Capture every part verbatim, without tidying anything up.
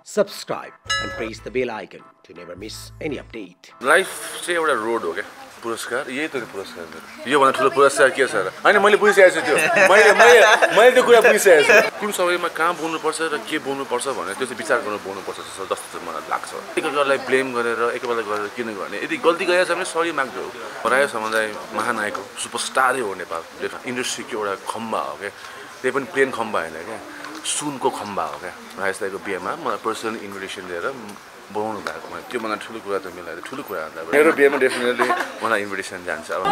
subscribe and press the bell icon to never miss any update. Life चाहिँ एउटा road हो क्या पुरस्कार यही त पुरस्कार मेरो यो भन्दा ठुलो पुरस्कार के छ र हैन मैले बुझिसकेको छु त्यो मैले मैले मैले त्यो कुरा बुझिसकेको छु कुन समयमा कहाँ बोल्नुपर्छ र के बोल्नुपर्छ भनेर त्यो चाहिँ विचार गर्नु बोल्नुपर्छ जस्तो चाहिँ मलाई लाग्छ एकअर्कालाई ब्लेम गरेर एकअर्कालाई गरेर किन गर्ने यदि गल्ती गरेछ भने सरी माग्छु राय समुदाय महानायक हो सुपरस्टारै हो नेपाल इन्डस्ट्रीको एउटा खम्बा हो क्या त्यही पनि प्लेन खम्बा होइन क्या सुनको खम्बा हो क्या राजेश दाइको बिहेमा मलाई पर्सनल इन्भिटेसन दिएर बोलाउनु भएको मैले त्यो मलाई ठुलो कुरा त मिलाएर ठुलो कुरा भन्दा मेरो बिहेमा डेफिनेटली मलाई इन्भिटेसन जान्छ अब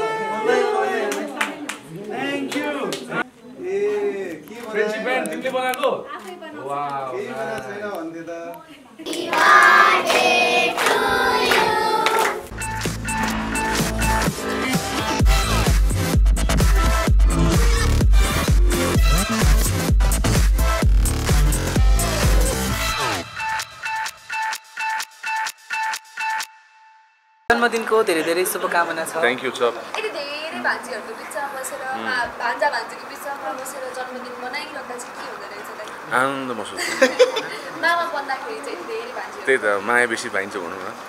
थ्याङ्क यू ए के फ्रेन्डशिप ब्यान्ड तिमीले बनाएको वाउ के बनाएको छैन भन्थे त जन्मदिनको धेरै धेरै शुभकामना छ थ्याङ्क यू सब यति धेरै भान्जीहरूको बिचमा बसेर भान्जा भान्जीको बिचमा बसेर जन्मदिन मनाइरहँदा चाहिँ के हुँदो रहेछ त आनन्द महसुस मामा बन्दाखेरि चाहिँ धेरै भान्जी त्यही त माया बेसी पाइन्छ भनौँ न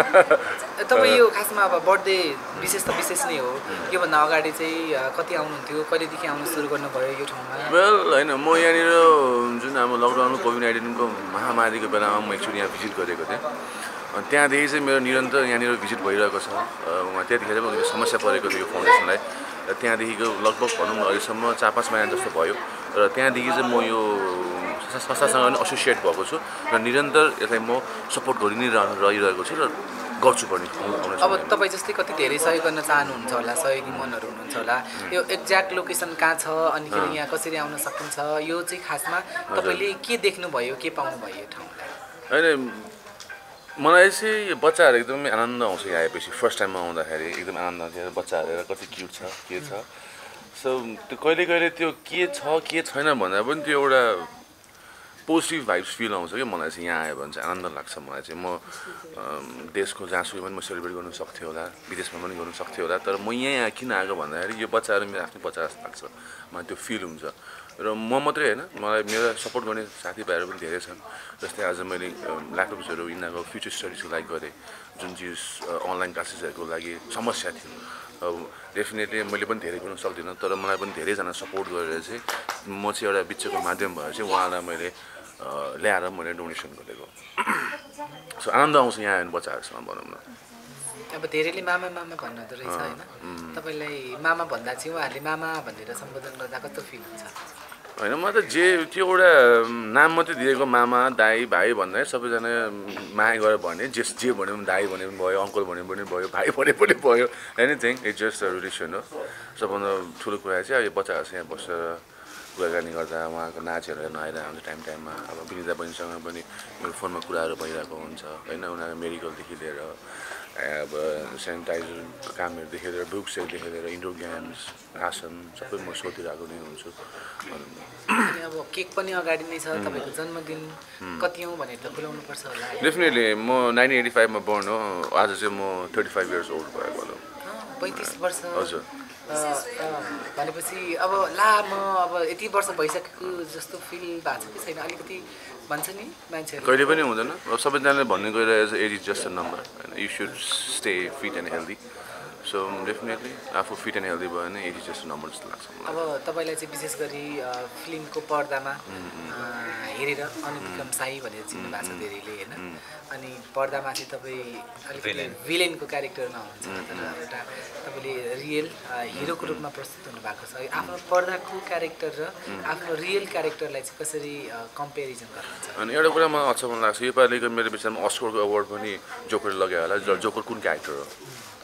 तपाईँ यो खासमा अब बर्थडे विशेष त विशेष नै हो योभन्दा अगाडि चाहिँ कति आउनुहुन्थ्यो कहिलेदेखि आउनु सुरु गर्नुभयो यो ठाउँमा वेल होइन म यहाँनिर जुन अब लकडाउन कोभिड नाइन्टिनको महामारीको बेलामा म एकचोटि यहाँ भिजिट गरेको थिएँ अनि त्यहाँदेखि चाहिँ मेरो निरन्तर यहाँनिर भिजिट भइरहेको छ उहाँ त्यतिखेर पनि अलिकति समस्या परेको थियो यो फाउन्डेसनलाई र त्यहाँदेखिको लगभग भनौँ न अहिलेसम्म चार पाँच महिना जस्तो भयो र त्यहाँदेखि चाहिँ म यो संस्थासँग पनि एसोसिएट भएको छु र निरन्तर यसलाई म सपोर्ट गरि नै रहिरहेको छु र गर्छु पनि अब तपाईँ जस्तै कति धेरै सहयोग गर्न चाहनुहुन्छ होला सहयोगी मनहरू हुनुहुन्छ होला यो एक्ज्याक्ट लोकेसन कहाँ छ अनि यहाँ कसरी आउन सकिन्छ यो चाहिँ खासमा तपाईँले के देख्नुभयो के पाउनुभयो यो ठाउँलाई होइन मलाई चाहिँ बच्चाहरू एकदमै आनन्द आउँछ यहाँ आएपछि फर्स्ट टाइममा आउँदाखेरि एकदम आनन्द आउँछ बच्चाहरू हेरेर कति क्युट छ के छ सो त्यो कहिले कहिले त्यो के छ के छैन भन्दा पनि त्यो एउटा पोजिटिभ भाइब्स फिल आउँछ कि मलाई चाहिँ यहाँ आयो भने चाहिँ आनन्द लाग्छ मलाई चाहिँ म देशको जहाँसुकै पनि म सेलिब्रेट गर्नु सक्थेँ होला विदेशमा पनि गर्नु सक्थेँ होला तर म यहाँ किन आएको भन्दाखेरि यो बच्चाहरू मेरो आफ्नै बच्चा जस्तो लाग्छ मलाई त्यो फिल हुन्छ र म मात्रै होइन मलाई मेरो सपोर्ट गर्ने साथीभाइहरू पनि धेरै छन् जस्तै आज मैले ल्यापटप्सहरू यिनीहरूको फ्युचर स्टडिजको लागि गरेँ जुन चिज अनलाइन क्लासेसहरूको लागि समस्या थियो अब डेफिनेटली मैले पनि धेरै गर्नु सक्दिनँ तर मलाई पनि धेरैजना सपोर्ट गरेर चाहिँ म चाहिँ एउटा बिचको माध्यम भएर चाहिँ उहाँलाई मैले ल्याएर मैले डोनेसन गरेको सो आनन्द आउँछ यहाँ आयो बच्चाहरूसँग भनौँ न अब धेरैले मामा मामा भन्नुहुँदो रहेछ होइन तपाईँलाई मामा भन्दा चाहिँ उहाँहरूले मामा भनेर सम्बोधन गर्दा कस्तो फिल हुन्छ होइन म त जे त्यो एउटा नाम मात्रै दिएको मामा दाई भाइ भन्दा सबैजना माया गरेर भने जे जे भन्यो भने दाई भने पनि भयो अङ्कल भन्यो भने भयो भाइ भने पनि भयो anything it's just a relation हो सबभन्दा ठुलो कुरा चाहिँ अब यो बच्चाहरूसँग यहाँ बसेर कुराकानी गर्दा उहाँको नाचहरू हेर्न आइरहेको हुन्छ टाइम टाइममा अब विनिता बहिनीसँग पनि मेरो फोनमा कुराहरू भइरहेको हुन्छ होइन उनीहरू मेडिकलदेखि लिएर अब सेनिटाइजर कामहरूदेखि लिएर बुक्सहरूदेखि लिएर इन्डोर गेम्स रासन सबै म सोधिरहेको नै हुन्छु अनि अब केक पनि अगाडि नै छ तपाईँको जन्मदिन कति हौ भनेर त बोलाउनुपर्छ होला डेफिनेटली म नाइन्टिन एटी फाइभमा बर्न हो आज चाहिँ म थर्टी फाइभ इयर्स ओल्ड भएको भनौँ पैँतिस वर्ष हजुर भनेपछि अब ला म अब यति वर्ष भइसकेको जस्तो फिल भएको छ कि छैन अलिकति भन्छ नि मान्छेहरू कहिले पनि हुँदैन अब सबैजनाले भन्ने गइरहेको छ age is just a number होइन you should stay fit and healthy so definitely आफू फिट एन्ड हेल्दी भयो भने age is just a number जस्तो लाग्छ अब तपाईँलाई चाहिँ विशेष गरी फिल्मको पर्दामा हेरेर अनुपम साई भनेर चिन्नु भएको छ धेरैले होइन अनि पर्दामा चाहिँ तपाईँ अलिकति भिलेनको क्यारेक्टरमा हुनुहुन्छ तर एउटा तपाईँले रियल हिरोको रूपमा प्रस्तुत हुनुभएको छ आफ्नो पर्दाको क्यारेक्टर र आफ्नो रियल क्यारेक्टरलाई चाहिँ कसरी कम्पेरिजन गर्नुहुन्छ अनि एउटा कुरा मलाई अचम्म लाग्छ योपालिको मेरो विषयमा अस्करको अवार्ड पनि जोकरले लगायो होला जोकर कुन क्यारेक्टर हो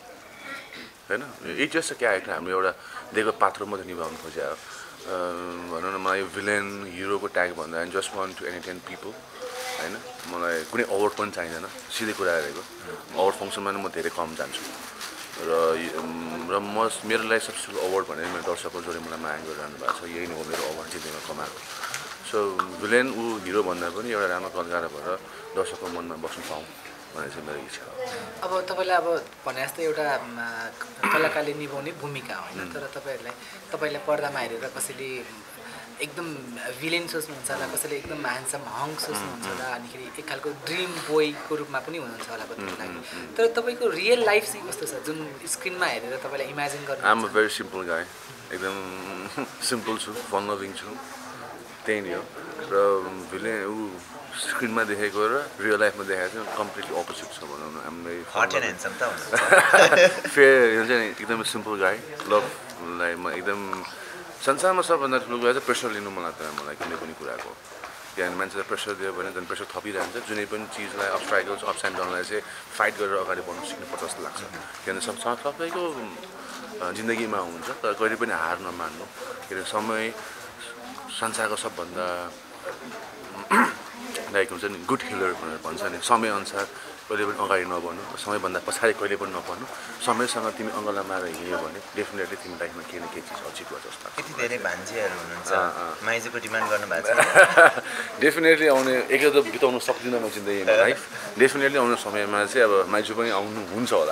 होइन इट्स जस्ट अ क्यारेक्टर हामीले एउटा दिएको पात्र मात्रै निभाउनु खोज्यो भनौँ न मलाई भिलेन हिरोको ट्याग भन्दा just want to entertain people होइन मलाई कुनै अवार्ड पनि चाहिँदैन सिधै कुरा गरेको अवार्ड फङ्सनमा पनि म धेरै कम जान्छु र र म मेरो लागि सबसे ठुलो अवार्ड भनेर मेरो दर्शकको जोडी मलाई माया गरिरहनु भएको छ यही नै हो मेरो अवार्ड जित्नेमा कमाएको सो भिलेन ऊ हिरो भन्दा पनि एउटा राम्रो कलाकार भएर दर्शकको मनमा बस्नु पाऊँ भन्ने चाहिँ मेरो इच्छा हो अब तपाईँलाई अब भने जस्तै एउटा कलाकारले निभाउने भूमिका होइन तर तपाईँहरूलाई तपाईँलाई पर्दामा हेरेर कसैले एकदम भिलेन सोच्नुहुन्छ होला, कसैले एकदम ह्यान्डसम हङ सोच्नुहुन्छ होला, अनिखेरि एक खालको ड्रिम बोयको रूपमा पनि हुनुहुन्छ होला कतिको लागि। तर तपाईँको रियल लाइफ चाहिँ कस्तो छ जुन स्क्रिनमा हेरेर तपाईँलाई इमेजिन गर्नु? I am a very simple guy, एकदम सिम्पल छु, फन लभिङ छु, त्यही नै हो। र भिले ऊ स्क्रिनमा देखेको र रियल लाइफमा देखाएको चाहिँ कम्प्लिटली अपोजिट छ भनौँ न। हाम्रो हट एन्ड ह्यान्डसम त फेयर हुन्छ नि, एकदमै सिम्पल गाई, लभलाई म एकदम संसारमा सबभन्दा ठुलो कुरा चाहिँ प्रेसर लिनु मन लाग्दैन मलाई कुनै पनि कुराको। किनभने मान्छेलाई प्रेसर दियो भने झन् प्रेसर थपिरहन्छ। जुनै पनि चिजलाई अब्स्ट्राकल्स अप्स एन्ड डाउनलाई चाहिँ फाइट गरेर अगाडि बढ्नु सिक्नुपर्छ जस्तो लाग्छ। किनभने सब सबैको जिन्दगीमा हुन्छ, तर कहिले पनि हार नमान्नु। किनभने समय संसारको सबभन्दा लाइक हुन्छ नि गुड हिलर भनेर भन्छ नि, समयअनुसार कहिले पनि अगाडि नबढ्नु, समयभन्दा पछाडि कहिले पनि नबढ्नु। समयसँग तिमी अङ्गला मारेर हिँड्यो भने डेफिनेटली तिमी लाइफमा केही न केही चिज अचिभ गर्छ जस्तो लाग्छ। यति धेरै भान्जीहरू हुनुहुन्छ, माइजूको डिमान्ड गर्नु भएको छ? डेफिनेटली आउने एक त बिताउनु सक्दिनँ म जिन्दगीमा लाइफ। डेफिनेटली आउने समयमा चाहिँ अब माइजू पनि आउनु हुन्छ होला।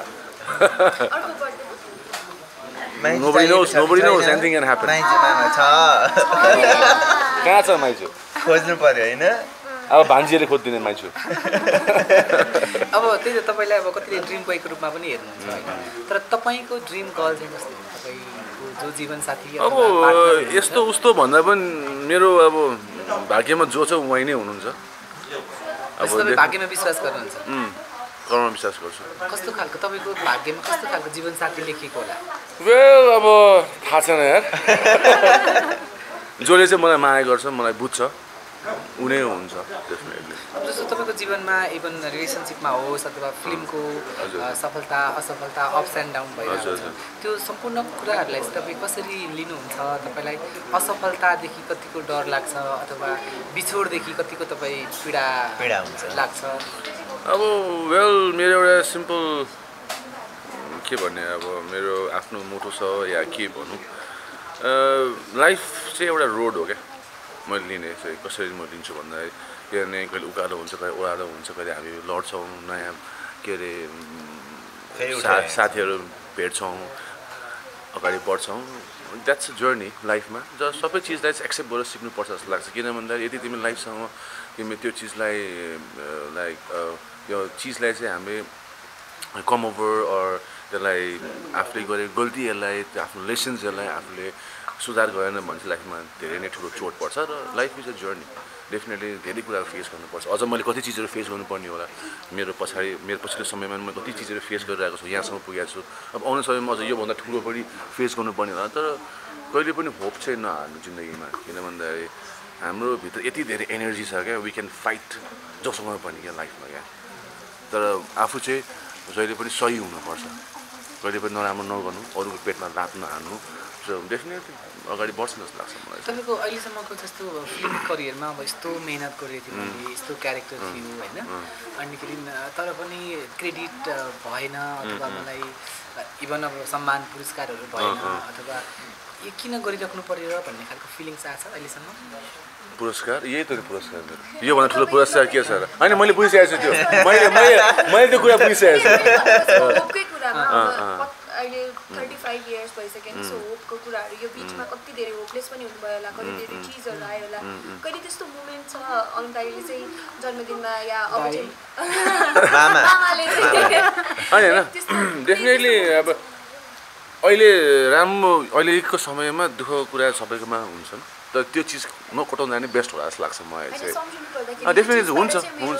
Nobody knows, nobody knows, anything can happen. माइजूमा छ, कहाँ छ माइजू? खोज्नु पर्यो होइन? अब भान्जीले खोजिदिने माइजू। अब त्यही त तपाईँलाई अब कतिले ड्रिम बोयको रूपमा पनि हेर्नुहुन्छ होइन, तर तपाईँको ड्रिम गर्ल चाहिँ कस्तो हो? तपाईँको जो जीवनसाथी अब यस्तो उस्तो भन्दा पनि मेरो अब भाग्यमा जो छ उहाँ नै हुनुहुन्छ। अब भाग्यमा विश्वास गर्नुहुन्छ? कर्ममा विश्वास गर्छु। कस्तो खालको तपाईँको भाग्यमा कस्तो खालको जीवनसाथी लेखिएको होला? वेल अब थाहा छैन यार। जसले चाहिँ मलाई माया गर्छ, मलाई बुझ्छ, उनी हुन्छ डेफिनेटली। अब जस्तो तपाईँको जीवनमा इभन रिलेसनसिपमा होस् अथवा फिल्मको सफलता असफलता अप्स एन्ड डाउन भइरहेको छ, त्यो सम्पूर्ण कुराहरूलाई चाहिँ तपाईँ कसरी लिनुहुन्छ? तपाईँलाई असफलतादेखि कतिको डर लाग्छ अथवा बिछोडदेखि कतिको तपाईँ पीडा पीडा हुन्छ लाग्छ? अब वेल मेरो एउटा सिम्पल के भन्ने, अब मेरो आफ्नो मोटो छ या के भनौँ, लाइफ चाहिँ एउटा रोड हो क्या। मैले लिने चाहिँ कसरी म लिन्छु भन्दाखेरि किनभने कहिले उकालो हुन्छ, कहिले ओह्रालो हुन्छ, कहिले हामी लड्छौँ, नयाँ के अरे सा साथीहरू भेट्छौँ, अगाडि बढ्छौँ। द्याट्स अ जर्नी लाइफमा। ज सबै चिजलाई चाहिँ एक्सेप्ट गरेर सिक्नुपर्छ जस्तो लाग्छ। किन भन्दाखेरि यदि तिमी लाइफसँग तिमी त्यो चिजलाई लाइक यो चिजलाई चाहिँ हामीले कम ओभर अर त्यसलाई आफूले गरेको गल्तीहरूलाई, आफ्नो लेसन्सहरूलाई आफूले सुधार गरेन भने चाहिँ लाइफमा धेरै नै ठुलो चोट पर्छ। र life is a journey, definitely धेरै कुराहरू फेस गर्नुपर्छ। अझ मैले कति चिजहरू फेस गर्नुपर्ने होला, मेरो पछाडि मेरो पछिल्लो समयमा मैले कति चिजहरू फेस गरिरहेको छु, यहाँसम्म पुगेको छु। अब आउने समयमा अझ योभन्दा ठुलो पनि फेस गर्नुपर्ने होला। तर कहिले पनि होप चाहिँ नहार्नु जिन्दगीमा। किन भन्दाखेरि हाम्रो भित्र यति धेरै एनर्जी छ क्या, वी क्यान फाइट जोसँग पनि क्या लाइफमा क्या। तर आफू चाहिँ जहिले पनि सही हुनुपर्छ, कहिले पनि नराम्रो नगर्नु, अरूको पेटमा लात नहाल्नु। सो डेफिनेटली अगाडि बढ्छ जस्तो लाग्छ मलाई। तपाईँको अहिलेसम्मको जस्तो फिल्म करियरमा अब यस्तो मेहनत गरेको थियो मैले, यस्तो क्यारेक्टर थियो होइन, अनिखेरि तर पनि क्रेडिट भएन अथवा मलाई इभन अब सम्मान पुरस्कारहरू भएन अथवा यो किन गरिराख्नु पर्यो भन्ने खालको फिलिङ्स आएको छ अहिलेसम्म? पुरस्कार यही त पुरस्कार मेरो, योभन्दा ठुलो पुरस्कार के छ र? होइन मैले बुझिसकेको छु त्यो, मैले मैले मैले त्यो कुरा बुझिसकेको छु। अहिले थर्टी फाइभ इयर्स भइसक्यो नि, सो होपको कुराहरू यो बिचमा कति धेरै होपलेस पनि हुनुभयो होला, कति धेरै चिजहरू आयो होला। कहिले त्यस्तो मोमेन्ट छ अनिताले चाहिँ जन्मदिनमा या अब चाहिँ मामाले होइन डेफिनेटली अब अहिले राम्रो अहिलेको समयमा दुःखको कुरा सबैकोमा हुन्छन्, तर त्यो चिज नकटाउँदा नै बेस्ट होला जस्तो लाग्छ मलाई चाहिँ। डेफिनेटली हुन्छ हुन्छ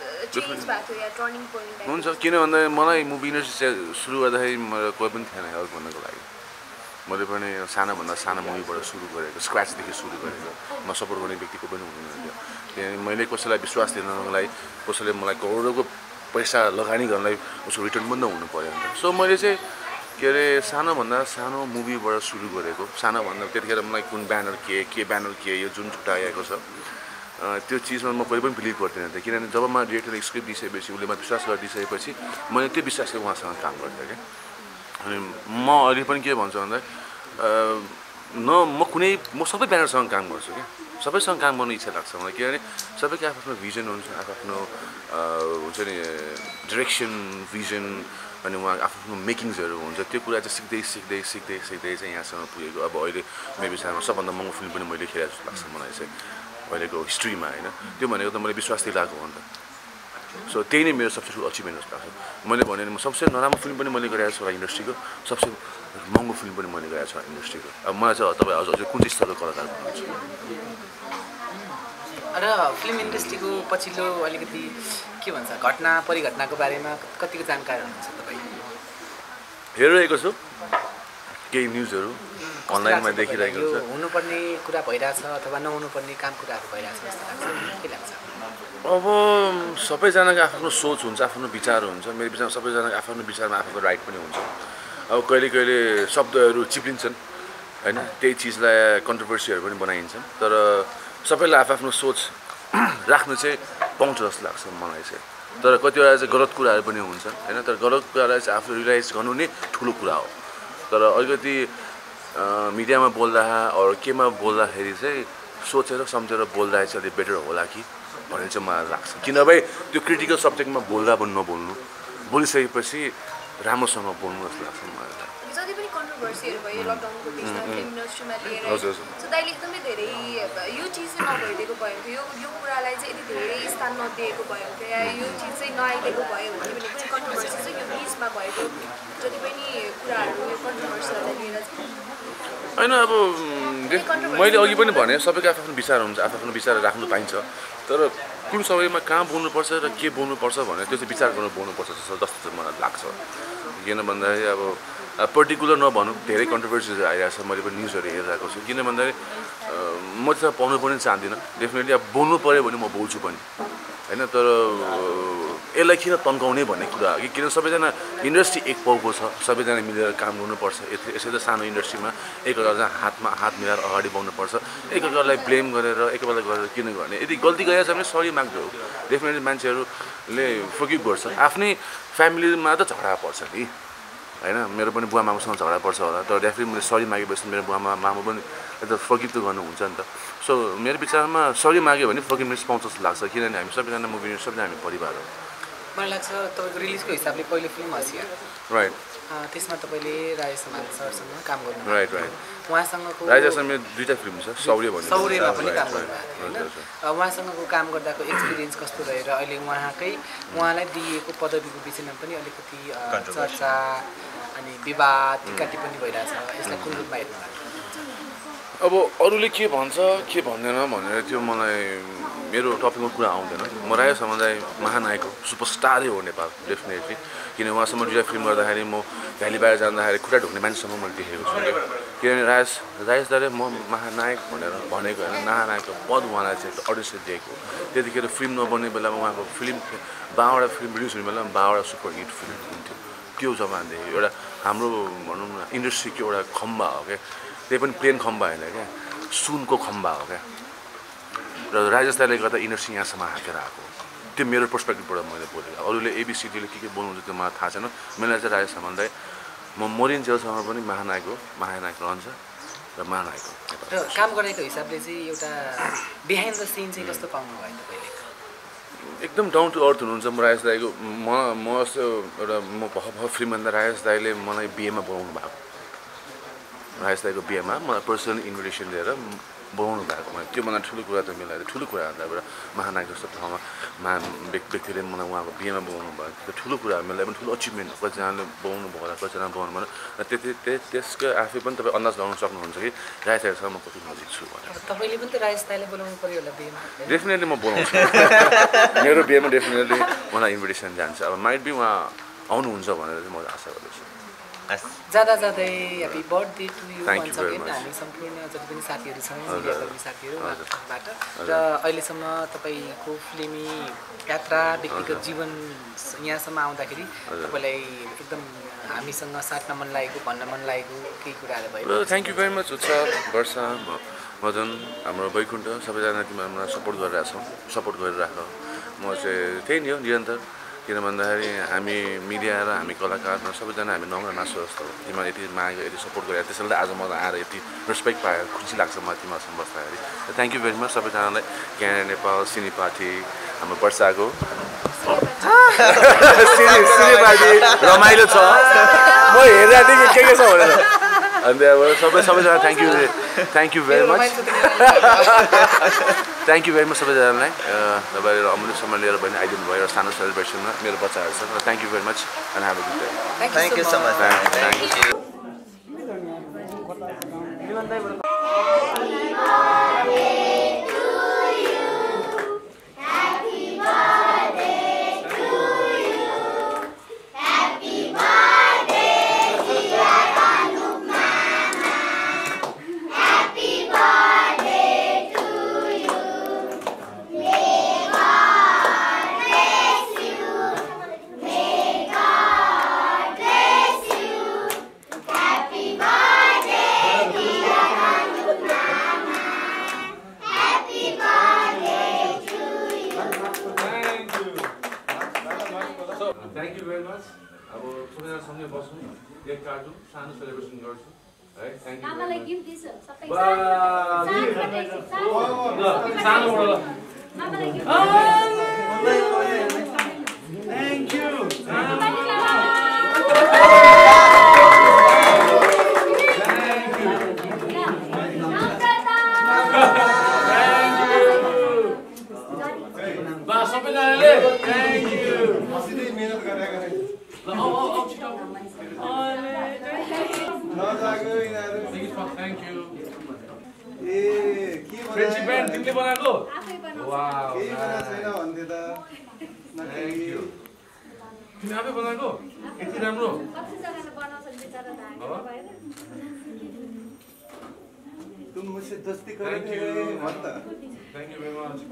हुन्छ किन भन्दा मलाई मुभी इन्डस्ट्री सुरु गर्दाखेरि मेरो कोही पनि थिएन हेल्प गर्नको लागि। मैले पनि सानोभन्दा सानो मुभीबाट सुरु गरेको, स्क्रैचदेखि सुरु गरेको, म सपोर्ट गर्ने व्यक्तिको पनि हुँदैन थियो। किनभने मैले कसैलाई विश्वास दिनलाई, कसैले मलाई करोडौँको पैसा लगानी गर्नलाई उसको रिटर्न पनि नहुनु पऱ्यो नि त। सो मैले चाहिँ के अरे सानोभन्दा सानो मुभीबाट सुरु गरेको, सानोभन्दा त्यतिखेर मलाई कुन ब्यानर के के ब्यानर के यो जुन छुट्टाइएको छ त्यो चिजमा म कहिले पनि बिलिभ गर्दिनँ थिएँ। किनभने जब म डिरेक्टरले स्क्रिप्ट दिइसकेपछि उसले मलाई विश्वास गरिदिइसकेपछि मैले त्यो विश्वासले उहाँसँग काम गर्थेँ क्या। अनि म अहिले पनि के भन्छु भन्दा न म कुनै म सबै ब्यानरसँग काम गर्छु क्या, सबैसँग काम गर्नु इच्छा लाग्छ मलाई। किनभने सबैको आफ्नो भिजन हुन्छ, आफ्नो हुन्छ नि डिरेक्सन भिजन अनि उहाँ आफ्नो मेकिङ्सहरू हुन्छ त्यो कुरा चाहिँ सिक्दै सिक्दै सिक्दै सिक्दै चाहिँ यहाँसम्म पुगेको अब अहिले मेरो विचारमा सबभन्दा महँगो फिल्म पनि मैले खेलेको जस्तो लाग्छ मलाई चाहिँ अहिलेको हिस्ट्रीमा होइन त्यो भनेको त मैले विश्वास दिलाएको हो नि त सो त्यही नै मेरो सबसे ठुलो अचिभमेन्ट जस्तो लाग्छ मैले भने म सबसे नराम्रो फिल्म पनि मैले गरेको छु होला इन्डस्ट्रीको सबसे महँगो फिल्म पनि मैले गरेको छु इन्डस्ट्रीको अब मलाई चाहिँ तपाईँ अझ अझै कुन चाहिँ स्तरको कलाकार भन्नुहुन्छ र फिल्म इन्डस्ट्रीको पछिल्लो अलिकति के भन्छ घटना परिघटनाको बारेमा कतिको जानकारी हुनुहुन्छ तपाईँ हेरिरहेको छु केही न्युजहरू अनलाइनमा देखिरहेको यो छ हुनुपर्ने कुरा भइरहेछ अथवा नहुनुपर्ने काम कुराहरू भइरहेछ जस्तो लाग्छ के लाग्छ अब सबैजनाको आफ्नो सोच हुन्छ आफ्नो विचार हुन्छ मेरो विचारमा सबैजनाको आफ्नो विचारमा आफ्नो राइट पनि हुन्छ अब कहिले कहिले शब्दहरू चिप्लिन्छन् होइन त्यही चिजलाई कन्ट्रोभर्सीहरू पनि बनाइन्छन् तर सबैलाई आफ्नो सोच राख्नु चाहिँ पाउँछ जस्तो लाग्छ मलाई चाहिँ तर कतिवटा चाहिँ गलत कुराहरू पनि हुन्छन् होइन तर गलत कुरालाई चाहिँ आफूले रियलाइज गर्नु नै ठुलो कुरा हो तर अलिकति मिडियामा बोल्दा अरू केमा बोल्दाखेरि चाहिँ सोचेर सम्झेर बोल्दा चाहिँ अलिक बेटर होला कि भन्ने चाहिँ मलाई लाग्छ किनभने त्यो क्रिटिकल सब्जेक्टमा बोल्दा पनि नबोल्नु बोलिसकेपछि राम्रोसँग बोल्नु जस्तो लाग्छ मलाई जति पनि कन्ट्रोभर्सीहरू भयो लकडाउनको बिचमा फिल्म इन्डस्ट्रीमा लिएर सो दाइले एकदमै धेरै यो चिज चाहिँ नभइदिएको भयो यो यो कुरालाई चाहिँ यदि धेरै स्थान नदिएको भयो भने या यो चिज चाहिँ नआइदिएको भयो भने पनि कुनै कन्ट्रोभर्सी चाहिँ यो बिचमा भएको जति पनि कुराहरू यो कन्ट्रोभर्सीहरूलाई लिएर होइन अब मैले अघि पनि भने सबैको आफ्नो विचार हुन्छ आफ्नो विचार राख्नु पाइन्छ तर कुन समयमा कहाँ बोल्नुपर्छ र के बोल्नुपर्छ भनेर त्यो चाहिँ विचार गर्नु बोल्नुपर्छ जस्तो जस्तो चाहिँ मलाई लाग्छ किन भन्दाखेरि अब पर्टिकुलर नभनौँ धेरै कन्ट्रोभर्सीहरू आइरहेको छ मैले पनि न्युजहरू हेरिरहेको छु किन भन्दाखेरि म चाहिँ पाउनु पनि चाहदिनँ डेफिनेटली अब बोल्नु पऱ्यो भने म बोल्छु पनि होइन तर यसलाई किन तन्काउने भन्ने कुरा हो कि किन सबैजना इन्डस्ट्री एक पाउको छ सबैजना मिलेर काम गर्नुपर्छ यसै त सानो इन्डस्ट्रीमा एकअर्कालाई हातमा हात मिलाएर अगाडि बढ्नुपर्छ एकअर्कालाई ब्लेम गरेर एकअर्कालाई गरेर किन गर्ने यदि गल्ती गरेको छ भने सरी माग्दो हो डेफिनेटली मान्छेहरूले फर्गिभ गर्छ आफ्नै फ्यामिलीमा त झगडा पर्छ नि होइन मेरो पनि बुवा मामुसँग झगडा पर्छ होला तर डेफिनेटली मैले सरी मागेपछि मेरो बुवा मामु पनि एकदम फर्गिभ त गर्नुहुन्छ नि त सो मेरो विचारमा सरी माग्यो भने फर्गिभनेस पाउँछ जस्तो लाग्छ किनभने हामी सबैजना मुभी सबैजना हामी परिवार हो मलाई लाग्छ तपाईँको रिलिजको हिसाबले पहिलो फिल्म हँसिया राइट त्यसमा तपाईँले राजेश हमाल सरसँग काम गर्नु राइट राइट उहाँसँगको राजेशसँग मेरो दुईवटा फिल्म छ सौर्य भन्ने सौर्यमा पनि काम गर्नुभएको होइन उहाँसँगको काम गर्दाको एक्सपिरियन्स कस्तो रहेर अहिले उहाँकै उहाँलाई दिइएको पदवीको विषयमा पनि अलिकति चर्चा अनि विवाद टिका टिप्पणी भइरहेछ यसलाई कुन रूपमा हेर्नु भएको अब अरूले के भन्छ के भन्दैन भनेर त्यो मलाई मेरो टपिकमा कुरा आउँदैन म राजेश हमाल महानायक हो सुपरस्टारै हो नेपाल डेफिनेटली किन उहाँसँग दुईवटा फिल्म गर्दाखेरि म भ्याली बाहिर जाँदाखेरि खुट्टा ढुक्ने मान्छेसम्म मैले देखेको छु किनभने राजेश राजेश दाले म महानायक भनेर भनेको होइन महानायकको पद उहाँलाई चाहिँ अडियन्सले दिएको त्यतिखेर फिल्म नबन्ने बेलामा उहाँको फिल्म बाह्रवटा फिल्म रिलिज हुने बेलामा बाह्रवटा सुपर हिट फिल्म हुन्थ्यो त्यो जमानादेखि एउटा हाम्रो भनौँ न इन्डस्ट्रीको एउटा खम्बा हो क्या त्यही पनि प्लेन खम्बा होइन क्या सुनको खम्बा हो क्या र राजेश दाले गर्दा इन्डस्ट्री यहाँसम्म हाकेर आएको त्यो मेरो पर्सपेक्टिभबाट मैले बोलेको अरूले एबिसिडीले के के बोल्नुहुन्छ त्यो मलाई थाहा छैन मलाई चाहिँ राजेश हमाल दाइ म मरिन्जेलसम्म पनि महानायक हो महानायक रहन्छ र महानायक हो र काम गरेको हिसाबले चाहिँ एउटा बिहाइन्ड द सिन चाहिँ कस्तो पाउनु भयो तपाईँले एकदम डाउन टु अर्थ हुनुहुन्छ म राजेश दाईको म म जस्तो एउटा म भख भख फिल्मभन्दा राजेश दाईले मलाई बिहेमा बोलाउनु भएको राजेश दाईको बिहेमा मलाई पर्सनल इन्भिटेसन दिएर बोलाउनु भएको मलाई त्यो मलाई ठुलो कुरा त मिलाएर ठुलो कुरा भन्दा महानायक जस्तो ठाउँमा मा व्यक्तिले मलाई उहाँको बिहेमा बोलाउनु भयो त्यो ठुलो कुरा मलाई पनि ठुलो अचिभमेन्ट हो कतिजनाले बोलाउनु भयो होला कतिजना बोलाउनु भएन र त्यति त्यसको आफै पनि तपाईँ अन्दाज लगाउन सक्नुहुन्छ कि राजेश दाईसँग म कति नजिक छु भनेर तपाईँले पनि त राजेश दाईले बोलाउनु पऱ्यो होला बिहेमा डेफिनेटली म बोलाउँछु मेरो बिहेमा डेफिनेटली मलाई इन्भिटेसन जान्छ अब माइट बी उहाँ आउनुहुन्छ भनेर चाहिँ म आशा गर्दछु जाँदा जाँदै ह्याप्पी बर्थडे टु यु भन्छ हामी सम्पूर्ण जति पनि साथीहरू छौँ मिडियाकर्मी साथीहरूबाट र अहिलेसम्म तपाईँको फिल्मी यात्रा व्यक्तिगत जीवन यहाँसम्म आउँदाखेरि तपाईँलाई एकदम हामीसँग साट्न मन लागेको भन्न मन लागेको केही कुराहरू भयो थ्याङ्क यू भेरी मच उत्साह वर्षा मदन हाम्रो वैकुण्ठ सबैजना तिमीहरू मलाई सपोर्ट गरिरहेको छौँ सपोर्ट गरिरहेको म चाहिँ त्यही नि हो निरन्तर किन भन्दाखेरि हामी मिडिया र हामी कलाकार सबैजना हामी नम्र मासु जस्तो हो तिमीले यति माग्यो यति सपोर्ट गरेर त्यसैले आज मलाई आएर यति रेस्पेक्ट पायो खुसी लाग्छ मलाई तिमीहरूसँग बस्दाखेरि थ्याङ्क यू भेरी मच सबैजनालाई क्यानाडा नेपाल सिने पार्टी हाम्रो वर्षाको सिरी सिरी पार्टी रमाइलो छ म हेर्दा थिएँ के के छ भनेर अनि त्यहाँबाट सबै सबैजना thank you thank you very much thank you very much सबैजनालाई तपाईँहरू अमृतसम्म लिएर पनि आइदिनु भयो एउटा सानो सेलिब्रेसनमा मेरो बच्चाहरू छ र thank you very much and have a good day thank you so much thank you Thank you very much. अब सबैजना सँगै बसौँ एक काटौँ सानो सेलिब्रेसन गर्छौँ है थ्याङ्क यू मामालाई गिफ्ट दिन्छ सबै सानो बडा मामालाई गिफ्ट थ्याङ्क यू बा सबैजनाले थ्याङ्क यू मेहनत गरेर गरे ल आउ आउ आउ छिटो नजागो यिनीहरू थ्याङ्क यू ए के फ्रेन्डसिप ब्यान्ड तिमीले बनाएको आफै बनाउँछ वाउ केही बनाएको छैन भन्थे त थ्याङ्क यू तिमी आफै बनाएको यति राम्रो कतिजनाले बनाउँछन् बिचरा धागेमा भएर तुम मुझसे दोस्ती करो Thank you. मत थ्याङ्क यू भेरी मच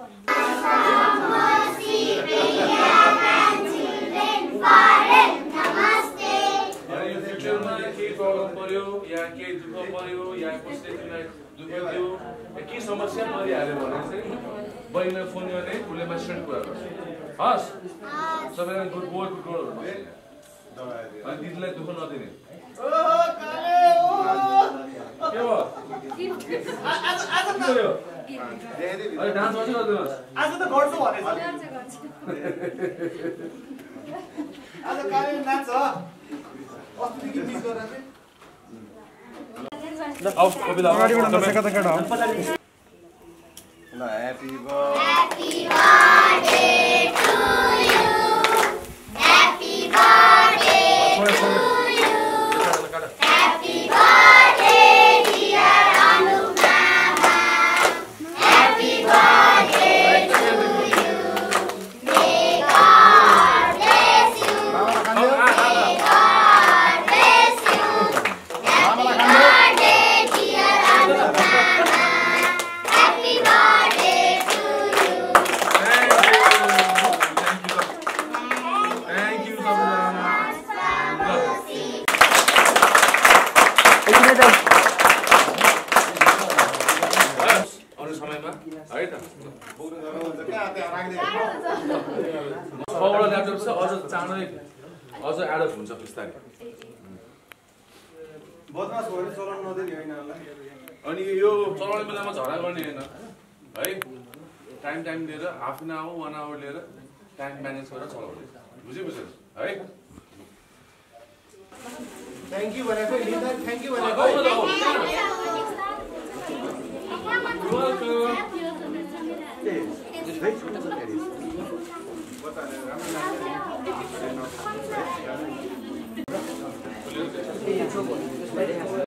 यो फ्युचरमा केही प्रब्लम पर्यो या केही दुःख पर्यो या कसले तिमीलाई दुःख दियो या केही समस्या परिहाल्यो भने चाहिँ बहिनीलाई फोन गर्ने उसले मास्टर कुरा गर्छ हस् सबैजना गुड बोर्ड गुड बोर्ड अनि दिदीलाई दुःख नदिने के भयो अहिले डान्स गर्छ गर्दैनस् आज त गर्छु भनेछ गर्छ गर्छ आज काले नाच हो अस्ति कि मिस गरेर चाहिँ आउ कपिल अगाडिबाट ल happy birthday Happy birthday to you. Happy birthday to you. Happy birthday dear Anup Mama. Happy birthday to you. May God bless you. May God bless you. Happy birthday dear Anup Mama. Happy birthday to you. Thank you सबैजना अरू समयमा है त छवटा laptop छ अझ चाँडै अझ एडप हुन्छ बिस्तारै बदमास भयो चलाउन नदिने होइन होला अनि यो चलाउने बेलामा झगडा गर्ने होइन है टाइम टाइम लिएर half an hour one hour लिएर टाइम म्यानेज गरेर चलाउने बुझ्यो बुझ्यो है थ्याङ्क यू भनेको थ्याङ्क यू भनेको आऊ न त, आऊ।